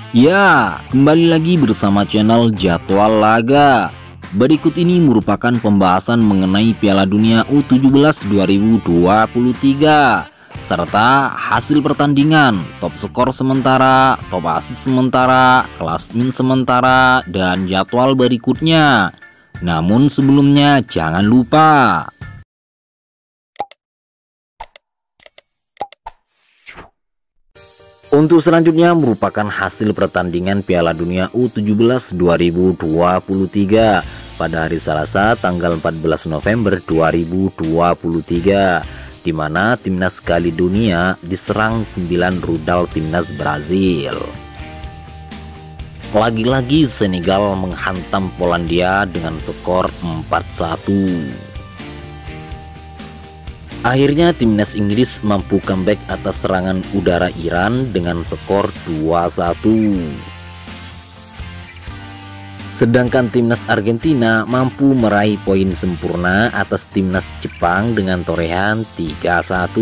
Ya, kembali lagi bersama channel Jadwal Laga. Berikut ini merupakan pembahasan mengenai Piala Dunia U17 2023 serta hasil pertandingan, top skor sementara, top assist sementara, klasmen sementara, dan jadwal berikutnya. Namun sebelumnya jangan lupa untuk selanjutnya merupakan hasil pertandingan Piala Dunia U17 2023 pada hari Selasa tanggal 14 November 2023, di mana timnas Kali Dunia diserang 9 rudal timnas Brazil. Lagi-lagi Senegal menghantam Polandia dengan skor 4-1. Akhirnya timnas Inggris mampu comeback atas serangan udara Iran dengan skor 2-1. Sedangkan timnas Argentina mampu meraih poin sempurna atas timnas Jepang dengan torehan 3-1.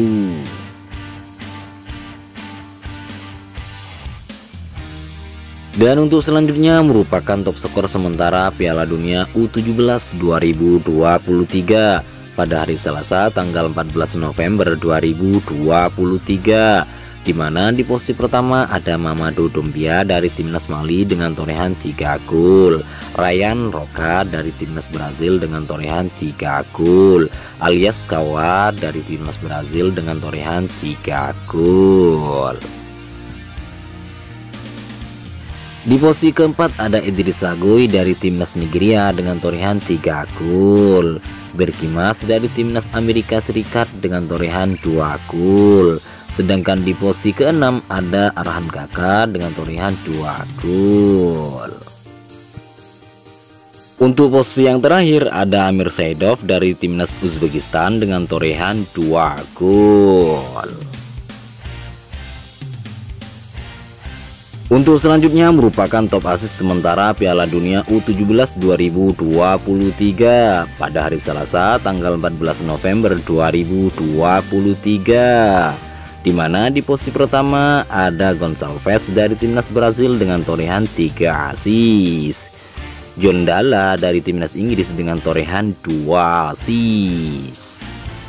Dan untuk selanjutnya merupakan top skor sementara Piala Dunia U17 2023 pada hari Selasa tanggal 14 November 2023, di mana di posisi pertama ada Mamadou Doumbia dari timnas Mali dengan torehan 3 gol, Ryan Roca dari timnas Brazil dengan torehan 3 gol, alias Kawa dari timnas Brazil dengan torehan 3 gol. Di posisi keempat ada Idrissa Gueye dari timnas Nigeria dengan torehan 3 gol, Berkimas dari timnas Amerika Serikat dengan torehan 2 gol. Sedangkan di posisi keenam ada Arhan Kaka dengan torehan 2 gol. Untuk posisi yang terakhir ada Amir Saidov dari timnas Uzbekistan dengan torehan 2 gol. Untuk selanjutnya merupakan top assist sementara Piala Dunia U17 2023 pada hari Selasa tanggal 14 November 2023, di mana di posisi pertama ada Gonçalves dari timnas Brazil dengan torehan 3 assist, Jon Dalla dari timnas Inggris dengan torehan 2 assist.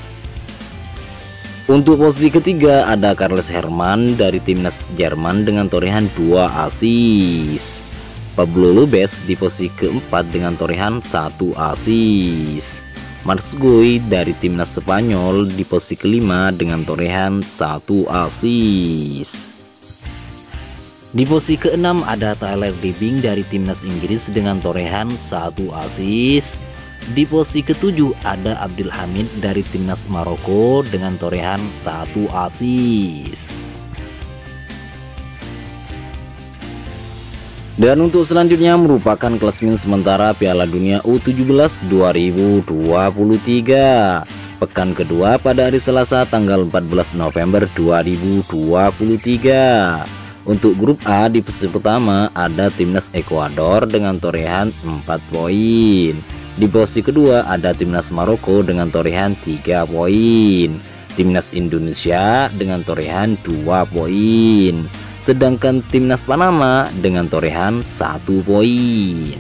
Untuk posisi ketiga ada Carles Herman dari timnas Jerman dengan torehan 2 assist, Pablo Lopez di posisi keempat dengan torehan 1 assist, Marc Guy dari timnas Spanyol di posisi kelima dengan torehan 1 assist. Di posisi keenam ada Tyler Debing dari timnas Inggris dengan torehan 1 assist. Di posisi ketujuh ada Abdul Hamid dari timnas Maroko dengan torehan 1 assist. Dan untuk selanjutnya merupakan klasmen sementara Piala Dunia U17 2023 pekan kedua pada hari Selasa tanggal 14 November 2023. Untuk grup A di posisi pertama ada timnas Ekuador dengan torehan 4 poin. Di posisi kedua ada timnas Maroko dengan torehan 3 poin, timnas Indonesia dengan torehan 2 poin, sedangkan timnas Panama dengan torehan 1 poin.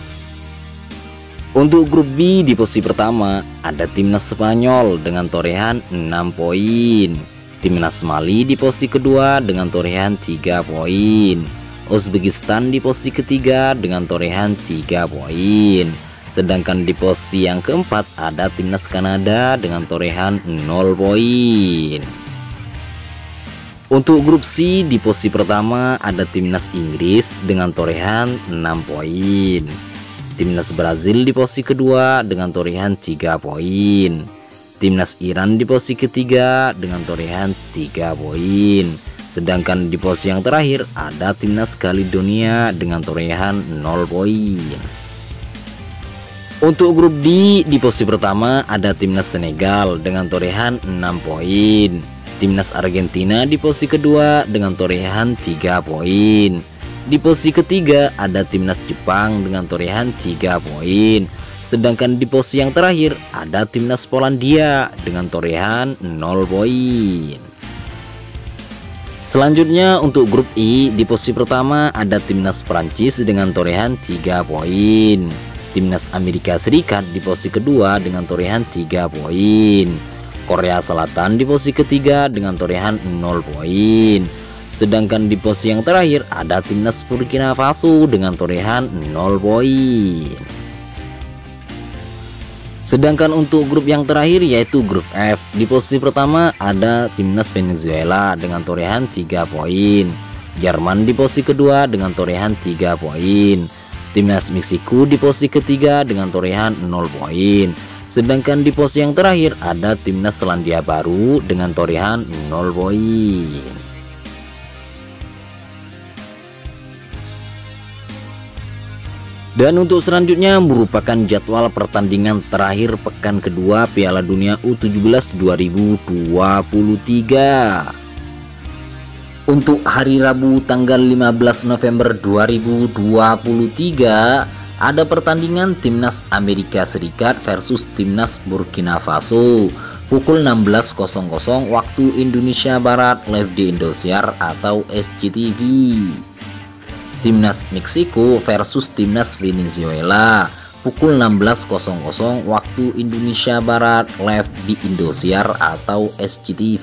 Untuk grup B di posisi pertama ada timnas Spanyol dengan torehan 6 poin, timnas Mali di posisi kedua dengan torehan 3 poin, Uzbekistan di posisi ketiga dengan torehan 3 poin. Sedangkan di posisi yang keempat ada timnas Kanada dengan torehan 0 poin. Untuk grup C di posisi pertama ada timnas Inggris dengan torehan 6 poin, timnas Brazil di posisi kedua dengan torehan 3 poin, timnas Iran di posisi ketiga dengan torehan 3 poin. Sedangkan di posisi yang terakhir ada timnas Kali Dunia dengan torehan 0 poin. Untuk grup D di posisi pertama ada timnas Senegal dengan torehan 6 poin, timnas Argentina di posisi kedua dengan torehan 3 poin. Di posisi ketiga ada timnas Jepang dengan torehan 3 poin. Sedangkan di posisi yang terakhir ada timnas Polandia dengan torehan 0 poin. Selanjutnya untuk grup I, di posisi pertama ada timnas Prancis dengan torehan 3 poin. Timnas Amerika Serikat di posisi kedua dengan torehan 3 poin. Korea Selatan di posisi ketiga dengan torehan 0 poin. Sedangkan di posisi yang terakhir ada timnas Burkina Faso dengan torehan 0 poin. Sedangkan untuk grup yang terakhir yaitu grup F, di posisi pertama ada timnas Venezuela dengan torehan 3 poin. Jerman di posisi kedua dengan torehan 3 poin. Timnas Meksiko di posisi ketiga dengan torehan 0 poin. Sedangkan di posisi yang terakhir ada timnas Selandia Baru dengan torehan 0 poin. Dan untuk selanjutnya merupakan jadwal pertandingan terakhir pekan kedua Piala Dunia U17 2023. Untuk hari Rabu tanggal 15 November 2023 ada pertandingan timnas Amerika Serikat versus timnas Burkina Faso pukul 16.00 waktu Indonesia Barat live di Indosiar atau SCTV. Timnas Meksiko versus timnas Venezuela pukul 16.00 waktu Indonesia Barat live di Indosiar atau SCTV.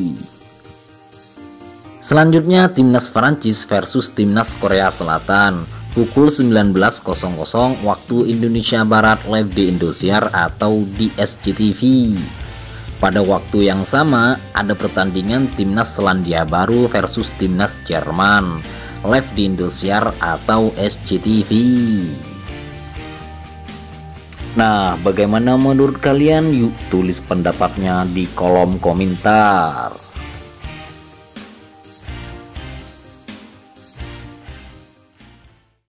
Selanjutnya timnas Prancis versus timnas Korea Selatan pukul 19.00 waktu Indonesia Barat live di Indosiar atau di SCTV. Pada waktu yang sama ada pertandingan timnas Selandia Baru versus timnas Jerman live di Indosiar atau SCTV. Nah, bagaimana menurut kalian? Yuk tulis pendapatnya di kolom komentar.